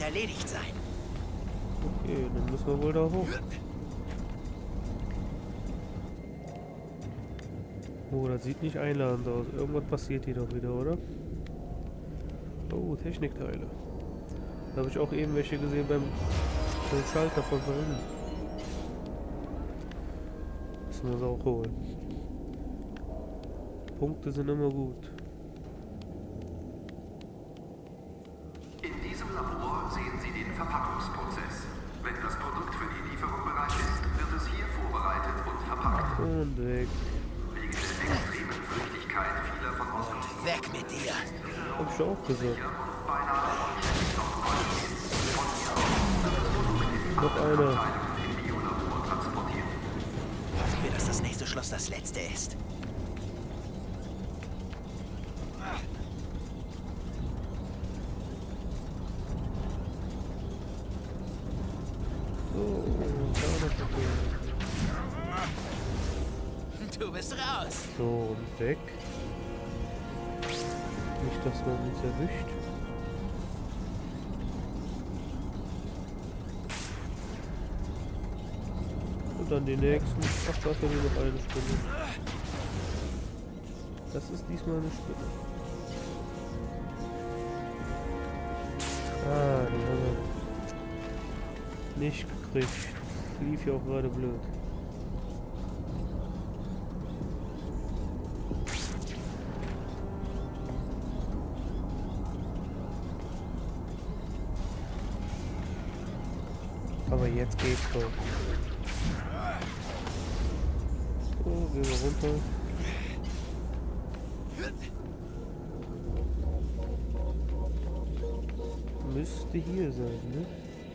erledigt sein. Okay, dann müssen wir wohl da hoch. Oh, das sieht nicht einladend aus. Irgendwas passiert hier doch wieder, oder? Oh, Technikteile. Da habe ich auch eben welche gesehen beim Schalter von vorhin. Müssen wir es auch holen. Punkte sind immer gut. In diesem Labor sehen Sie den Verpackungsprozess. Wenn das Produkt für die Lieferung bereit ist, wird es hier vorbereitet und verpackt. Und weg. Wegen der extremen Flüchtigkeit vieler von uns Weg mit dir! Hab ich auch gesagt. Noch einer. Hoffen wir, dass das nächste Schloss das letzte ist. So, da noch Papier. Du bist raus! So, und weg. Nicht, dass man uns erwischt. Und dann die nächsten. Ach, da ist ja nur noch eine Spinne. Das ist diesmal eine Spinne. Ah, die haben wir nicht gekriegt. Lief ja auch gerade blöd. Aber jetzt geht's doch. So, gehen wir runter. Müsste hier sein, ne?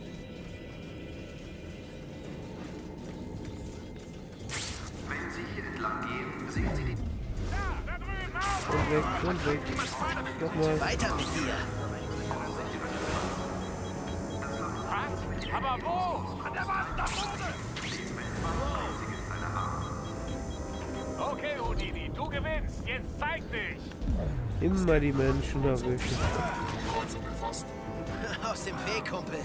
Wenn Sie hier entlang gehen, sehen Sie die... Und weg, und weg. Nochmal. Weiter mit dir! Aber wo? An der Wand, da vorne! Okay, Houdini, du gewinnst. Jetzt zeig dich! Immer die Menschen erwischen. Aus dem Weg, Kumpel!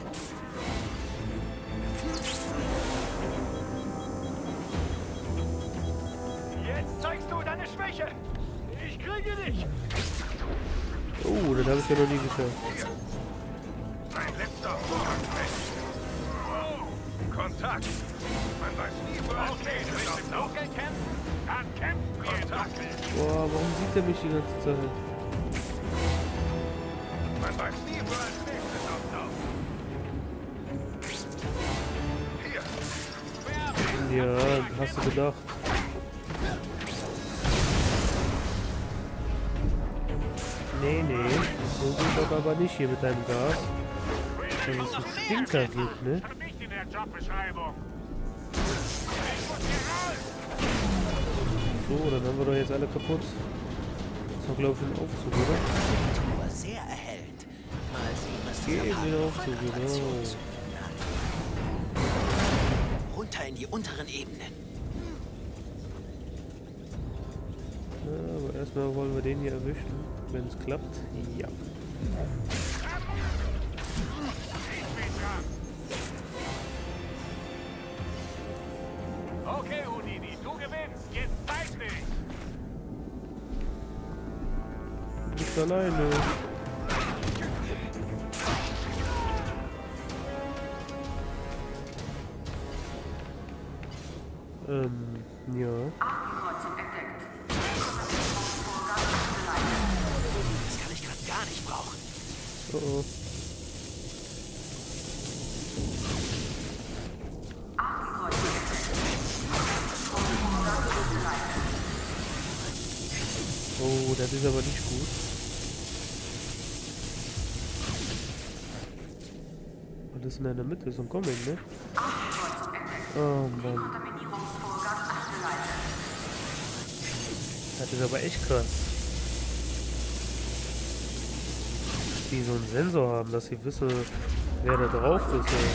Jetzt zeigst du deine Schwäche! Ich kriege dich! Oh, das habe ich ja noch nie geschafft. Dein letzter Vorgang weg! Oh, Kontakt! Man weiß nie, wo es okay, du willst im Dunkeln kämpfen? Dann kämpfen wir im Dunkeln! Boah, warum sieht er mich die ganze Zeit? Man weiß nie, wo als nächstes auftaucht. Hier! Ja, hast du gedacht. Nee, so geht das aber nicht hier mit deinem Gas. Dass es einen Stinker gibt, ne? Hab nicht in der Jobbeschreibung! Ich muss hier raus! So, dann haben wir doch jetzt alle kaputt. Das ist doch, glaube ich, ein Aufzug, oder? Nur sehr erhellend. Mal sehen, was Geh dieser in den Part Aufzug, von genau. Attraktionszonen hat. Runter in die unteren Ebenen. Ja, aber erstmal wollen wir den hier erwischen. Wenn es klappt, ja. Ich bin dran! Okay, Houdini, du gewinnst! Jetzt zeig dich! Nicht alleine. Ja. Das kann ich gerade gar nicht brauchen. Oh oh. Oh, das ist aber nicht gut. Und das ist in der Mitte, so ein Comic, ne? Oh Mann. Das ist aber echt krass. Dass die so einen Sensor haben, dass sie wissen, wer da drauf ist. Ey.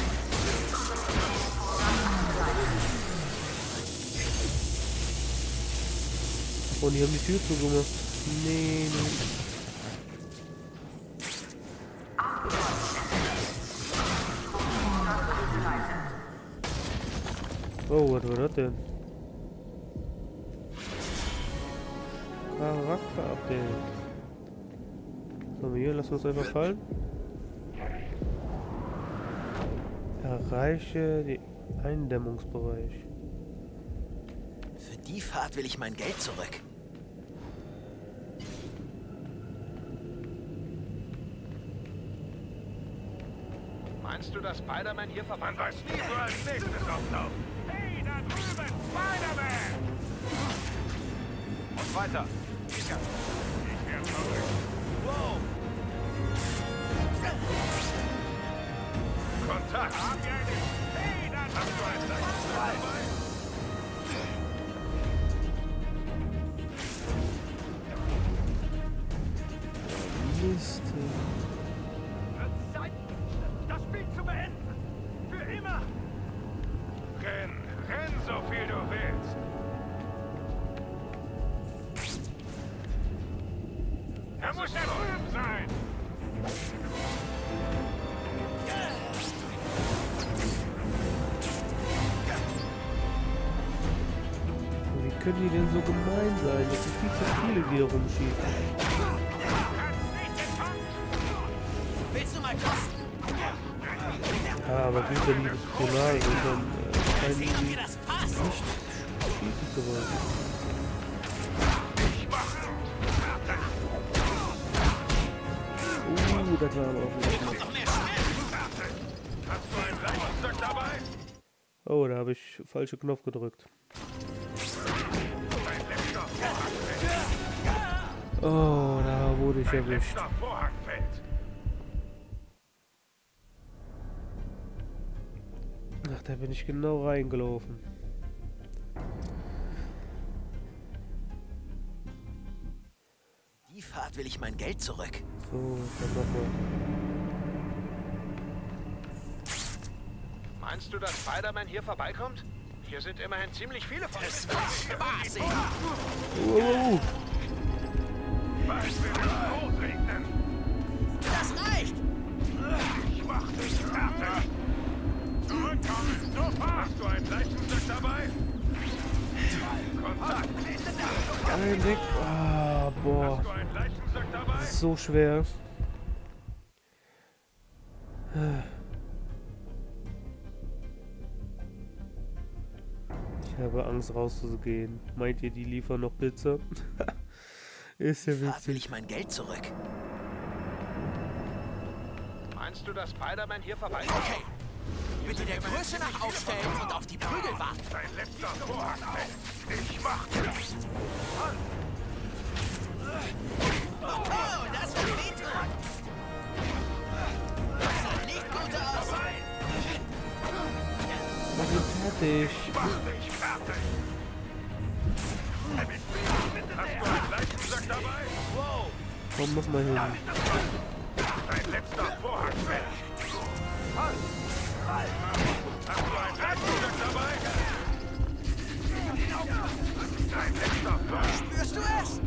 Und die haben die Tür zugemacht. Nee. Oh, was war das denn? Charakter-Update. So, hier, lassen wir es einfach fallen. Erreiche den Eindämmungsbereich. Für die Fahrt will ich mein Geld zurück. Meinst du, dass Spider-Man hier vorbei? Man weiß nie, wo als nächstes auftaucht. Hey, da drüben! Spider-Man! Und weiter. Ich werde verrückt. Wow! Kontakt! Haben wir einen? Hey, da hast du einen Leichen dabei? Liste. Zeit, das Spiel zu beenden. Für immer. Renn so viel du willst. Er muss da drüben sein. Wie können die denn so gemein sein? Das sind viel zu viele, die hier rumschießen. Willst du mal kosten? Ja, aber gut, wenn die tonal sind, dann scheinen Sehen, ob die dir das passt. nicht schießen zu wollen. Das war aber auch wieder knapp. Noch mehr Schmerz. Hast du einen Leichensack dabei? Oh, da habe ich falsche Knopf gedrückt. Dein letzter Vorhang fällt. Oh, da wurde ich Dein erwischt. letzter Vorhang fällt. Ach, da bin ich genau reingelaufen. Die Fahrt will ich mein Geld zurück. So, dann nochmal. Meinst du, dass Spider-Man hier vorbeikommt? Hier sind immerhin ziemlich viele von Das war spaßig. Wow. Was will das losregnen? Das reicht. Ich mach dich fertig. Zurückkommen, sofort. Hast du einen Leichensack dabei? Kontakt. Ein Weg. Ah, boah. Hast du einen Leichensack dabei? Das ist so schwer. Ich habe Angst rauszugehen. Meint ihr, die liefern noch Pizza? Ist ja Fahrt will witzig. ich mein Geld zurück. Meinst du, dass Spider-Man hier vorbeikommt? Okay. Bitte der Größe nach aufstellen und auf die Prügel warten. Dein letzter Vorhang fällt. Ich mach dich. Oh, das wird wehtun. Das sieht nicht gut aus. Mach ihn fertig. Ich mach dich fertig. Hast du einen Leichensack dabei? Wow. Komm, mach mal hin. Dein letzter Vorhang fällt. Hast du einen Leichensack dabei? Dein letzter Vorhang. Spürst du es?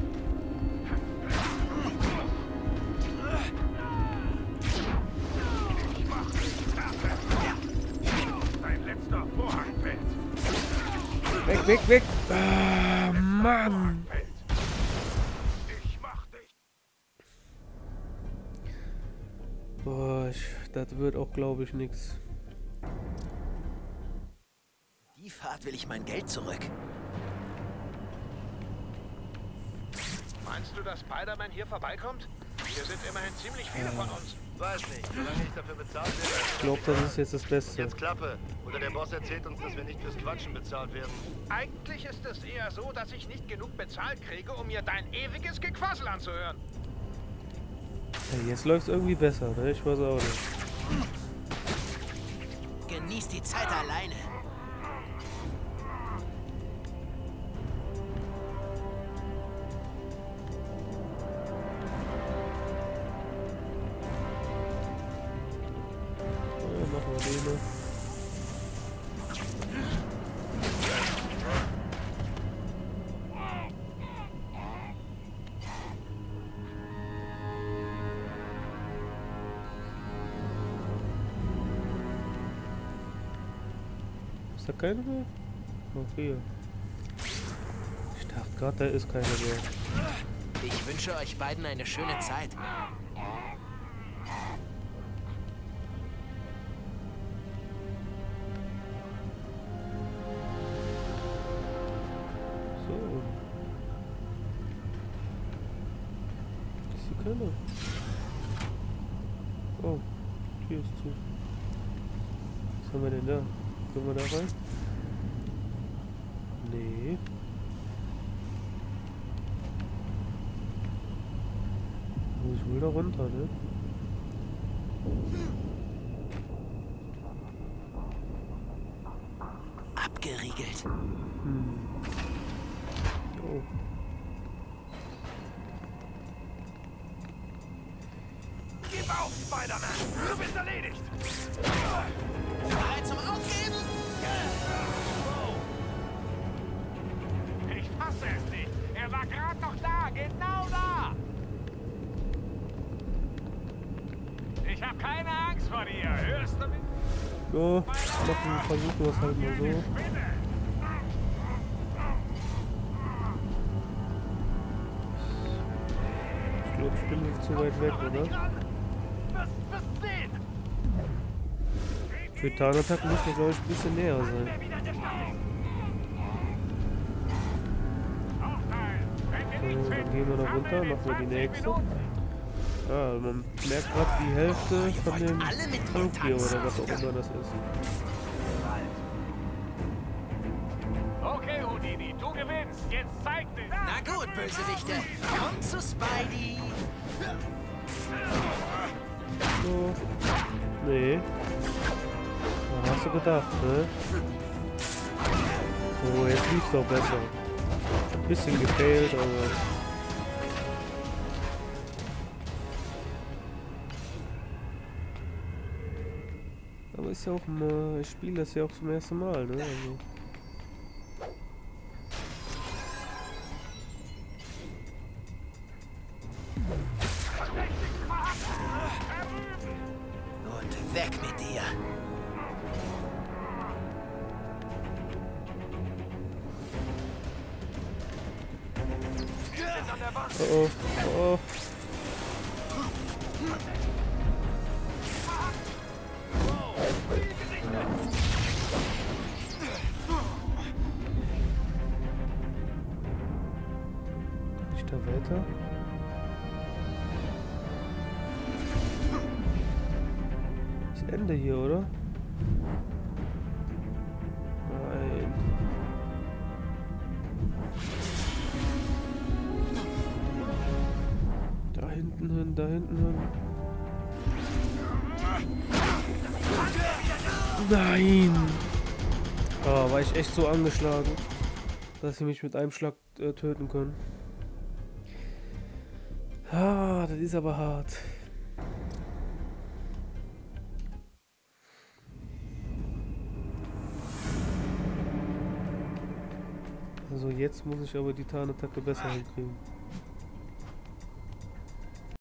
Ich mach dich fertig. Dein letzter Vorhang fällt. Weg, weg, weg. Ah, Mann. Fällt. Ich mach dich. Boah, das wird auch, glaube ich, nichts. Die Fahrt will ich mein Geld zurück. Meinst du, dass Spider-Man hier vorbeikommt? Hier sind immerhin ziemlich viele von uns. Weiß nicht, solange ich dafür bezahlt werde. Ich glaube, das ist jetzt das Beste. Jetzt Klappe. Oder der Boss erzählt uns, dass wir nicht fürs Quatschen bezahlt werden. Eigentlich ist es eher so, dass ich nicht genug bezahlt kriege, um mir dein ewiges Gequassel anzuhören. Ja, jetzt läuft es irgendwie besser, ne? Ich weiß auch nicht. Genieß die Zeit alleine. Ja, machen wir den noch. Ist da keine mehr? Auch hier. Ich dachte gerade, da ist keiner mehr. Ich wünsche euch beiden eine schöne Zeit. So. Ist hier keiner? Oh, Tür ist zu. Was haben wir denn da? Können wir da rein? Nee. Muss ich wohl da runter, ne? Abgeriegelt. Oh. Gib auf, Spider-Man! Du bist erledigt! Bereit zum Aufgeben? Ich fasse es nicht! Er war gerade noch da! Genau da! Ich habe keine Angst vor dir! Hörst du mich? Ja, versuchen wir es halt mal so. Spinne! Ich glaube, ich bin nicht zu weit weg, oder? Was denn? Für Tarnattacken müssen wir, glaube ich, ein bisschen näher sein. So, dann gehen wir noch runter, machen wir die nächste. Ah, man merkt gerade die Hälfte von dem Tank hier oder was auch immer das ist. Okay, Houdini, du gewinnst. Jetzt zeig dich. Na gut, Bösewichte. Komm zu Spidey. So. Nee. Da hast du gedacht, ne? Oh, jetzt lief's doch besser. Ein bisschen gefailt, aber... Aber ist ja auch mal... Ich spiele das ja auch zum ersten Mal, ne? Also. Und weg mit dir. Oh, oh, oh. Kann ich da weiter? Das Ende hier, oder? Nein. Da hinten hin, da hinten hin. Nein! Oh, war ich echt so angeschlagen, dass sie mich mit einem Schlag töten können. Ah, das ist aber hart. Also jetzt muss ich aber die Tarnattacke besser hinkriegen.